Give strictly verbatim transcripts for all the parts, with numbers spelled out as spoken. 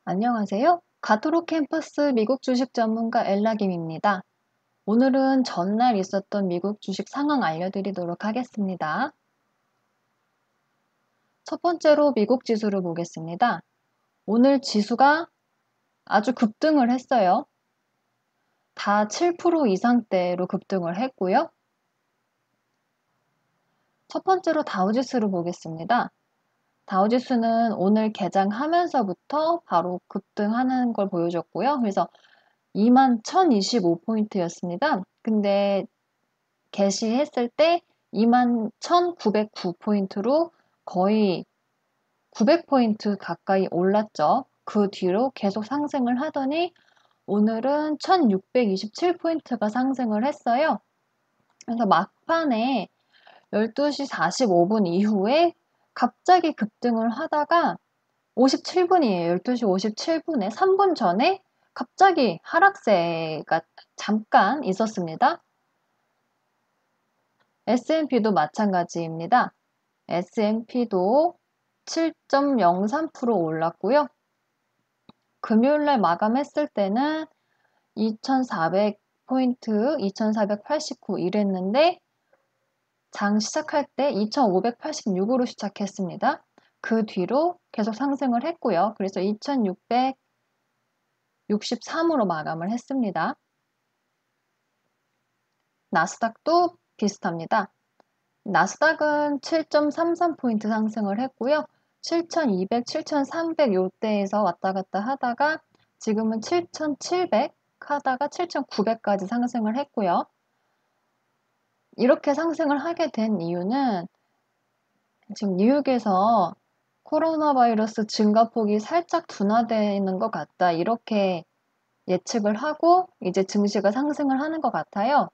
안녕하세요. 가토로 캠퍼스 미국 주식 전문가 엘라김입니다. 오늘은 전날 있었던 미국 주식 상황 알려드리도록 하겠습니다. 첫 번째로 미국 지수를 보겠습니다. 오늘 지수가 아주 급등을 했어요. 다 칠 퍼센트 이상대로 급등을 했고요. 첫 번째로 다우지수를 보겠습니다. 다우지수는 오늘 개장하면서부터 바로 급등하는 걸 보여줬고요. 그래서 이만 천이십오 포인트였습니다. 근데 게시했을 때 이만 천구백구 포인트로 거의 구백 포인트 가까이 올랐죠. 그 뒤로 계속 상승을 하더니 오늘은 천육백이십칠 포인트가 상승을 했어요. 그래서 막판에 열두 시 사십오 분 이후에 갑자기 급등을 하다가 오십칠 분이에요. 열두 시 오십칠 분에 삼 분 전에 갑자기 하락세가 잠깐 있었습니다. 에스 앤 피도 마찬가지입니다. 에스 앤 피도 칠 점 영삼 퍼센트 올랐고요. 금요일날 마감했을 때는 이천사백 포인트, 이천사백팔십구 이랬는데 장 시작할 때 이천오백팔십육으로 시작했습니다. 그 뒤로 계속 상승을 했고요. 그래서 이천육백육십삼으로 마감을 했습니다. 나스닥도 비슷합니다. 나스닥은 칠 점 삼삼 포인트 상승을 했고요. 칠천이백, 칠천삼백 요때에서 왔다 갔다 하다가 지금은 칠천칠백 하다가 칠천구백까지 상승을 했고요. 이렇게 상승을 하게 된 이유는 지금 뉴욕에서 코로나 바이러스 증가폭이 살짝 둔화되는 것 같다. 이렇게 예측을 하고 이제 증시가 상승을 하는 것 같아요.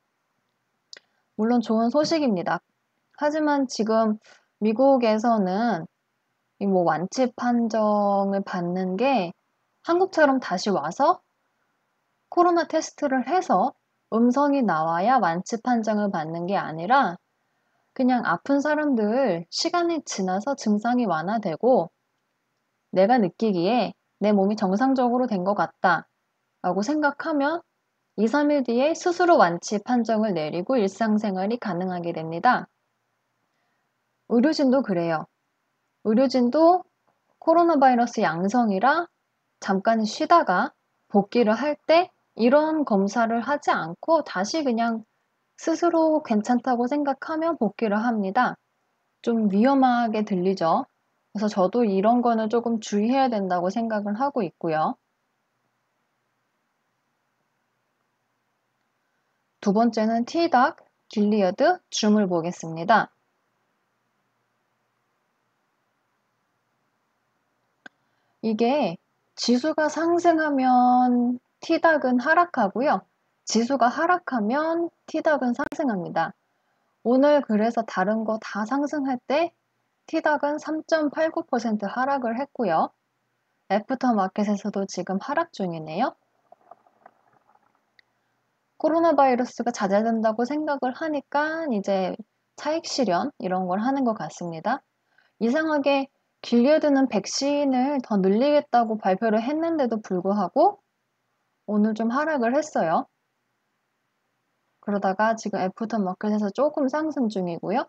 물론 좋은 소식입니다. 하지만 지금 미국에서는 뭐 완치 판정을 받는 게 한국처럼 다시 와서 코로나 테스트를 해서 음성이 나와야 완치 판정을 받는 게 아니라 그냥 아픈 사람들 시간이 지나서 증상이 완화되고 내가 느끼기에 내 몸이 정상적으로 된 것 같다 라고 생각하면 이, 삼 일 뒤에 스스로 완치 판정을 내리고 일상생활이 가능하게 됩니다. 의료진도 그래요. 의료진도 코로나 바이러스 양성이라 잠깐 쉬다가 복귀를 할 때 이런 검사를 하지 않고 다시 그냥 스스로 괜찮다고 생각하면 복귀를 합니다. 좀 위험하게 들리죠. 그래서 저도 이런 거는 조금 주의해야 된다고 생각을 하고 있고요. 두 번째는 티닥, 길리어드, 줌을 보겠습니다. 이게 지수가 상승하면 티닥은 하락하고요. 지수가 하락하면 티닥은 상승합니다. 오늘 그래서 다른 거 다 상승할 때 티닥은 삼 점 팔구 퍼센트 하락을 했고요. 애프터마켓에서도 지금 하락 중이네요. 코로나 바이러스가 잦아든다고 생각을 하니까 이제 차익 실현 이런 걸 하는 것 같습니다. 이상하게 길리어드는 백신을 더 늘리겠다고 발표를 했는데도 불구하고 오늘 좀 하락을 했어요. 그러다가 지금 애프터마켓에서 조금 상승 중이고요.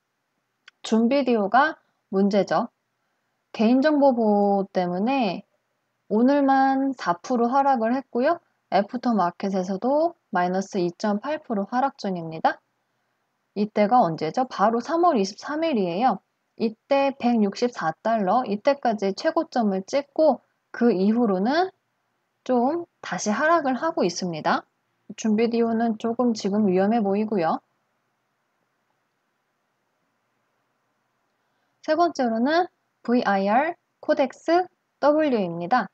줌비디오가 문제죠. 개인정보 보호 때문에 오늘만 사 퍼센트 하락을 했고요. 애프터마켓에서도 마이너스 이 점 팔 퍼센트 하락 중입니다. 이때가 언제죠? 바로 삼월 이십삼일이에요. 이때 백육십사 달러, 이때까지 최고점을 찍고 그 이후로는 좀 다시 하락을 하고 있습니다. 줌비디오는 조금 지금 위험해 보이고요. 세 번째로는 브이 아이 알, 코덱스, 더블유입니다.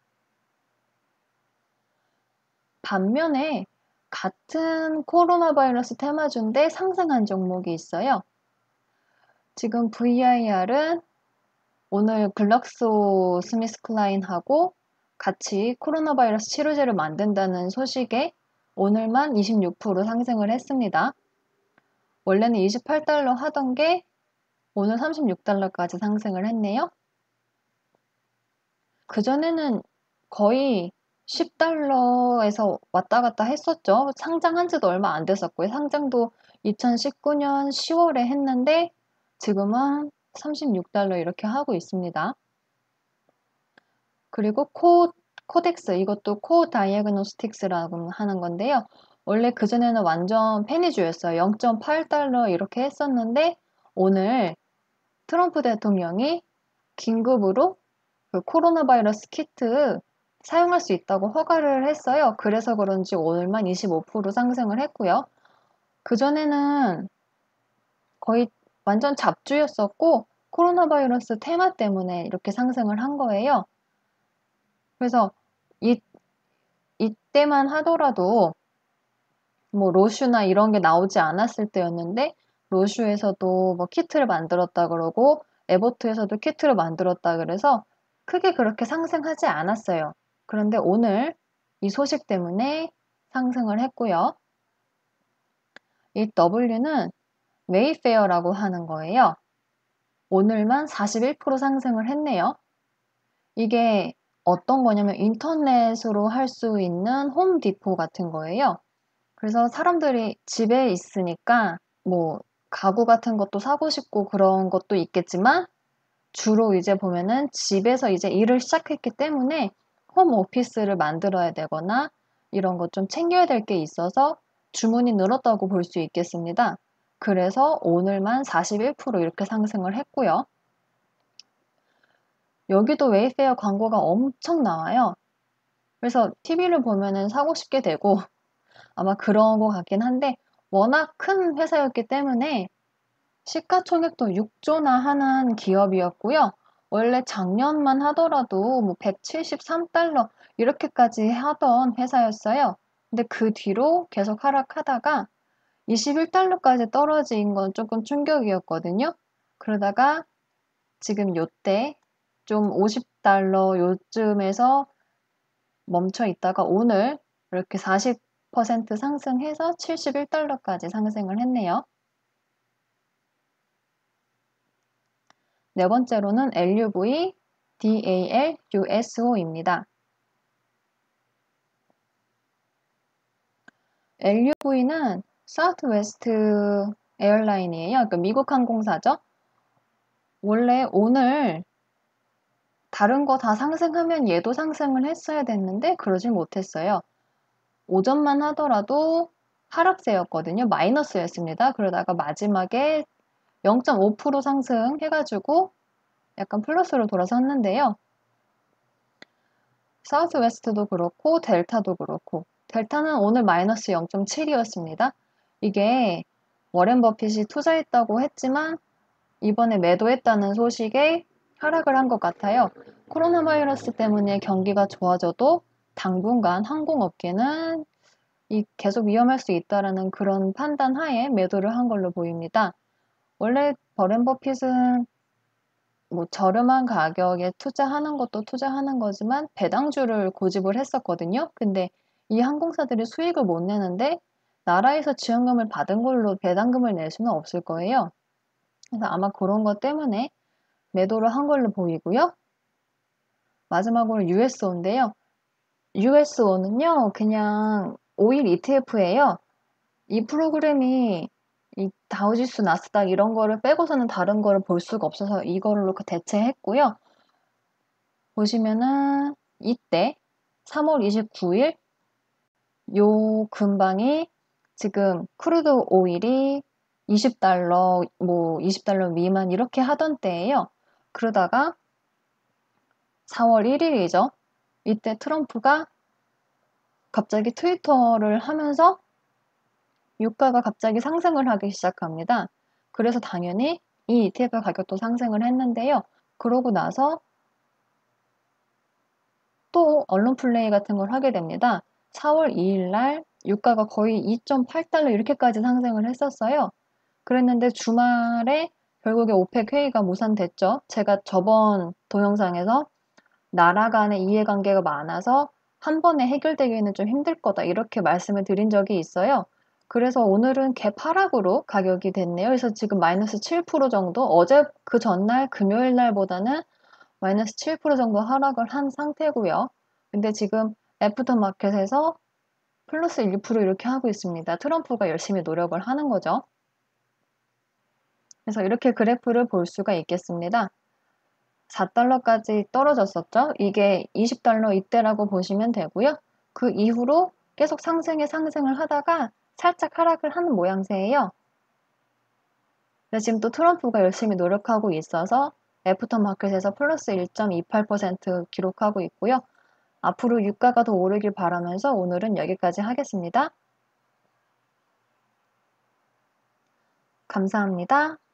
반면에 같은 코로나 바이러스 테마주인데 상승한 종목이 있어요. 지금 브이 아이 알은 오늘 글락소 스미스클라인하고 같이 코로나 바이러스 치료제를 만든다는 소식에 오늘만 이십육 퍼센트 상승을 했습니다. 원래는 이십팔 달러 하던 게 오늘 삼십육 달러까지 상승을 했네요. 그전에는 거의 십 달러에서 왔다 갔다 했었죠. 상장한 지도 얼마 안 됐었고요. 상장도 이천십구 년 시월에 했는데 지금은 삼십육 달러 이렇게 하고 있습니다. 그리고 코, 코덱스, 이것도 코 다이애그노스틱스라고 하는 건데요. 원래 그전에는 완전 페니주였어요. 영 점 팔 달러 이렇게 했었는데 오늘 트럼프 대통령이 긴급으로 그 코로나 바이러스 키트 사용할 수 있다고 허가를 했어요. 그래서 그런지 오늘만 이십오 퍼센트 상승을 했고요. 그전에는 거의 완전 잡주였었고 코로나 바이러스 테마 때문에 이렇게 상승을 한 거예요. 그래서 이, 이때만 하더라도 뭐 로슈나 이런 게 나오지 않았을 때였는데 로슈에서도 뭐 키트를 만들었다 그러고 에버트에서도 키트를 만들었다 그래서 크게 그렇게 상승하지 않았어요. 그런데 오늘 이 소식 때문에 상승을 했고요. 이 W는 웨이페어라고 하는 거예요. 오늘만 사십일 퍼센트 상승을 했네요. 이게 어떤 거냐면 인터넷으로 할 수 있는 홈디포 같은 거예요. 그래서 사람들이 집에 있으니까 뭐 가구 같은 것도 사고 싶고 그런 것도 있겠지만 주로 이제 보면은 집에서 이제 일을 시작했기 때문에 홈 오피스를 만들어야 되거나 이런 것 좀 챙겨야 될 게 있어서 주문이 늘었다고 볼 수 있겠습니다. 그래서 오늘만 사십일 퍼센트 이렇게 상승을 했고요. 여기도 웨이페어 광고가 엄청 나와요. 그래서 티비를 보면은 사고 싶게 되고 아마 그런 것 같긴 한데 워낙 큰 회사였기 때문에 시가총액도 육 조나 하는 기업이었고요. 원래 작년만 하더라도 뭐 백칠십삼 달러 이렇게까지 하던 회사였어요. 근데 그 뒤로 계속 하락하다가 이십일 달러까지 떨어진 건 조금 충격이었거든요. 그러다가 지금 요때 좀 오십 달러 요쯤에서 멈춰 있다가 오늘 이렇게 사십 퍼센트 상승해서 칠십일 달러까지 상승을 했네요. 네 번째로는 엘유브이 달유소입니다. 엘유브이는 사우스웨스트 에어라인이에요. 그러니까 미국 항공사죠. 원래 오늘 다른 거 다 상승하면 얘도 상승을 했어야 됐는데 그러질 못했어요. 오전만 하더라도 하락세였거든요. 마이너스였습니다. 그러다가 마지막에 영 점 오 퍼센트 상승해가지고 약간 플러스로 돌아섰는데요. 사우스웨스트도 그렇고 델타도 그렇고 델타는 오늘 마이너스 영 점 칠이었습니다. 이게 워렌 버핏이 투자했다고 했지만 이번에 매도했다는 소식에 하락을 한 것 같아요. 코로나 바이러스 때문에 경기가 좋아져도 당분간 항공업계는 이 계속 위험할 수 있다라는 그런 판단 하에 매도를 한 걸로 보입니다. 원래 버렌 버핏은 뭐 저렴한 가격에 투자하는 것도 투자하는 거지만 배당주를 고집을 했었거든요. 근데 이 항공사들이 수익을 못 내는데 나라에서 지원금을 받은 걸로 배당금을 낼 수는 없을 거예요. 그래서 아마 그런 것 때문에 매도를 한 걸로 보이고요. 마지막으로 유에스오인데요. 유에스오는요, 그냥 오일 이티에프예요. 이 프로그램이 이 다우지수, 나스닥 이런 거를 빼고서는 다른 거를 볼 수가 없어서 이걸로 대체했고요. 보시면은 이때 삼월 이십구일 요 근방이 지금 크루드 오일이 이십 달러, 뭐 이십 달러 미만 이렇게 하던 때예요. 그러다가 사월 일일이죠. 이때 트럼프가 갑자기 트위터를 하면서 유가가 갑자기 상승을 하기 시작합니다. 그래서 당연히 이 이티에프 가격도 상승을 했는데요. 그러고 나서 또 언론 플레이 같은 걸 하게 됩니다. 사월 이일 날 유가가 거의 이 점 팔 달러 이렇게까지 상승을 했었어요. 그랬는데 주말에 결국에 오펙 회의가 무산됐죠. 제가 저번 동영상에서 나라 간의 이해관계가 많아서 한 번에 해결되기는 좀 힘들 거다 이렇게 말씀을 드린 적이 있어요. 그래서 오늘은 갭 하락으로 가격이 됐네요. 그래서 지금 마이너스 칠 퍼센트 정도, 어제 그 전날 금요일 날보다는 마이너스 칠 퍼센트 정도 하락을 한 상태고요. 근데 지금 애프터마켓에서 플러스 일 퍼센트 이렇게 하고 있습니다. 트럼프가 열심히 노력을 하는 거죠. 그래서 이렇게 그래프를 볼 수가 있겠습니다. 사 달러까지 떨어졌었죠. 이게 이십 달러 이때라고 보시면 되고요. 그 이후로 계속 상승에 상승을 하다가 살짝 하락을 하는 모양새예요. 근데 지금 또 트럼프가 열심히 노력하고 있어서 애프터마켓에서 플러스 일 점 이팔 퍼센트 기록하고 있고요. 앞으로 유가가 더 오르길 바라면서 오늘은 여기까지 하겠습니다. 감사합니다.